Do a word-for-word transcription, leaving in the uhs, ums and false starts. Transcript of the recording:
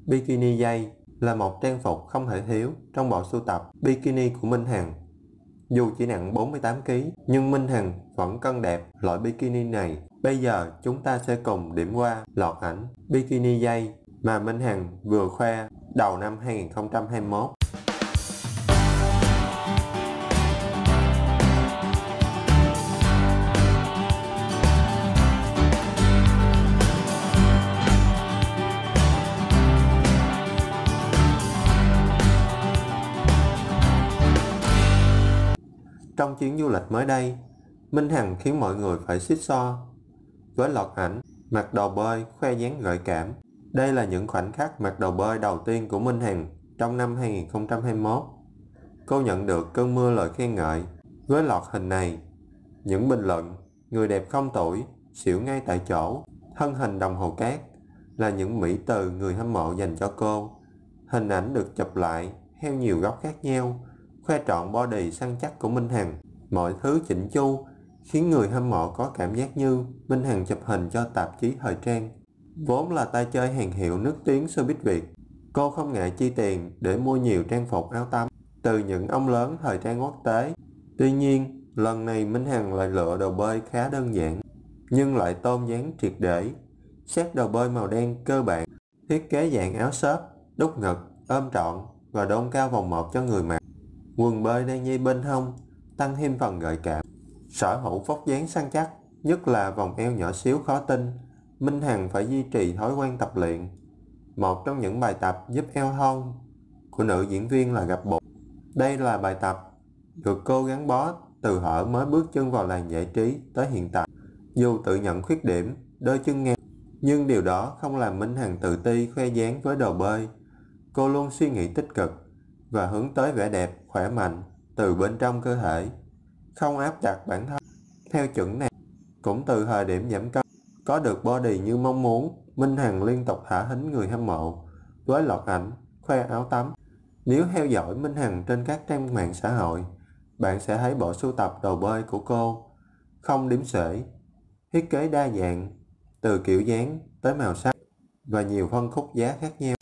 Bikini dây là một trang phục không thể thiếu trong bộ sưu tập bikini của Minh Hằng. Dù chỉ nặng bốn mươi tám ki lô gam nhưng Minh Hằng vẫn cân đẹp loại bikini này. Bây giờ chúng ta sẽ cùng điểm qua loạt ảnh bikini dây mà Minh Hằng vừa khoe đầu năm hai nghìn không trăm hai mươi mốt. Trong chuyến du lịch mới đây, Minh Hằng khiến mọi người phải xích xoa với loạt ảnh mặc đồ bơi khoe dáng gợi cảm. Đây là những khoảnh khắc mặc đồ bơi đầu tiên của Minh Hằng trong năm hai nghìn không trăm hai mươi mốt. Cô nhận được cơn mưa lời khen ngợi với loạt hình này. Những bình luận người đẹp không tuổi, xỉu ngay tại chỗ, thân hình đồng hồ cát là những mỹ từ người hâm mộ dành cho cô. Hình ảnh được chụp lại theo nhiều góc khác nhau, khoe trọn body săn chắc của Minh Hằng. Mọi thứ chỉnh chu khiến người hâm mộ có cảm giác như Minh Hằng chụp hình cho tạp chí thời trang. Vốn là tay chơi hàng hiệu nước tiếng showbiz Việt, cô không ngại chi tiền để mua nhiều trang phục áo tắm từ những ông lớn thời trang quốc tế. Tuy nhiên, lần này Minh Hằng lại lựa đồ bơi khá đơn giản nhưng lại tôn dáng triệt để. Set đồ bơi màu đen cơ bản, thiết kế dạng áo xốp, đút ngực, ôm trọn và đôn cao vòng một cho người mặc. Quần bơi đang dây bên hông tăng thêm phần gợi cảm. Sở hữu vóc dáng săn chắc, nhất là vòng eo nhỏ xíu khó tin. Minh Hằng phải duy trì thói quen tập luyện. Một trong những bài tập giúp eo thon của nữ diễn viên là gập bụng. Đây là bài tập được cô gắn bó từ thuở mới bước chân vào làng giải trí tới hiện tại. Dù tự nhận khuyết điểm, đôi chân ngang, nhưng điều đó không làm Minh Hằng tự ti khoe dáng với đồ bơi. Cô luôn suy nghĩ tích cực và hướng tới vẻ đẹp, khỏe mạnh từ bên trong cơ thể, không áp đặt bản thân theo chuẩn này. Cũng từ thời điểm giảm cân, có được body như mong muốn, Minh Hằng liên tục thả hứng người hâm mộ với loạt ảnh khoe áo tắm. Nếu theo dõi Minh Hằng trên các trang mạng xã hội, bạn sẽ thấy bộ sưu tập đồ bơi của cô không đếm xuể, thiết kế đa dạng từ kiểu dáng tới màu sắc và nhiều phân khúc giá khác nhau.